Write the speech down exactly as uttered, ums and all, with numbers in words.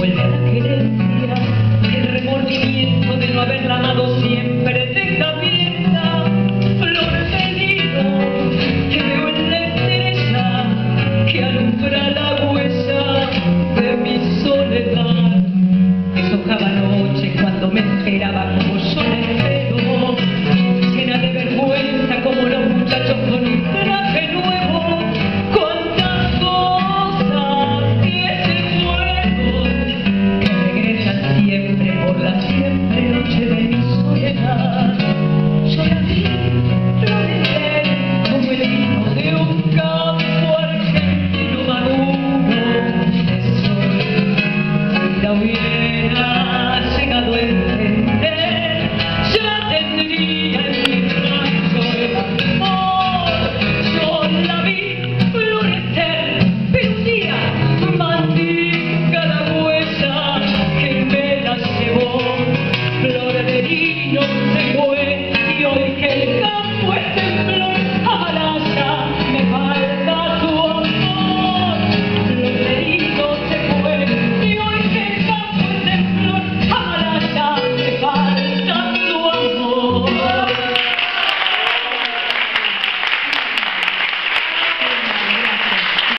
vuelve a la querencia, el remordimiento de no haberla amado siempre deja abierta, flor de nido que veo en la estrella que alumbra la huella de mi soledad. Deshojaba noche cuando me esperaba como yo le espero, llena de vergüenza como los muchachos con un traje nuevo. Cuántas cosas tiene fuego que regresan siempre por la siempre noche de mi soledad. Yo la vi florecer como el vino de un campo argentino maduro de sol. Si la hubiera